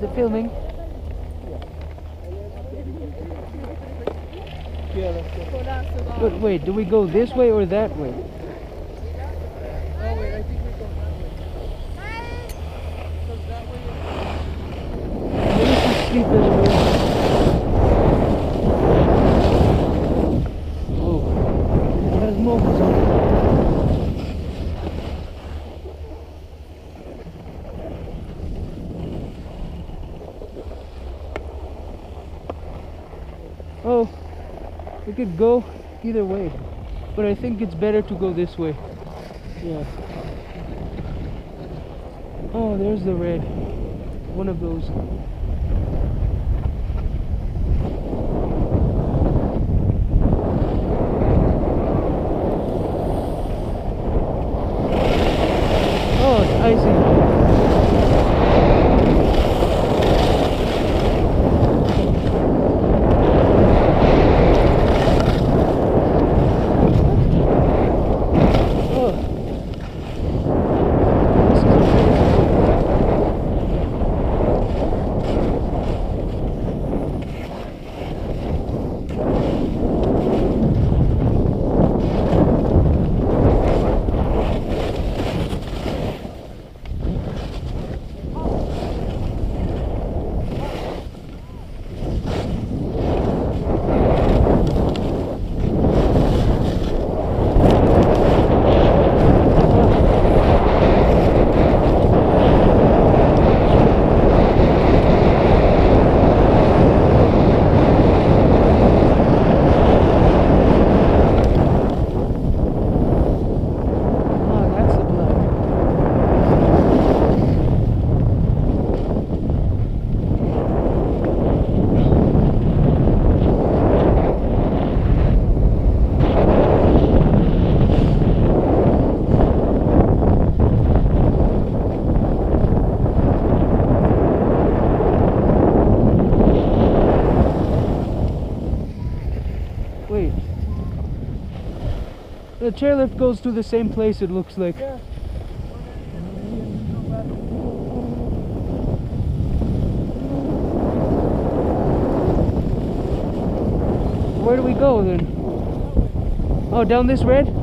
Is it filming? Yeah, let's go. But wait, do we go this way or that way? Oh wait, I think we go that way. Because that way Maybe we should sleep in the way. Oh, it has moguls on it. Oh, we could go either way, but I think it's better to go this way. Yeah. Oh, there's the red. One of those. Oh, it's icy. Wait. The chairlift goes to the same place, it looks like. Yeah. Where do we go then? Oh, down this red?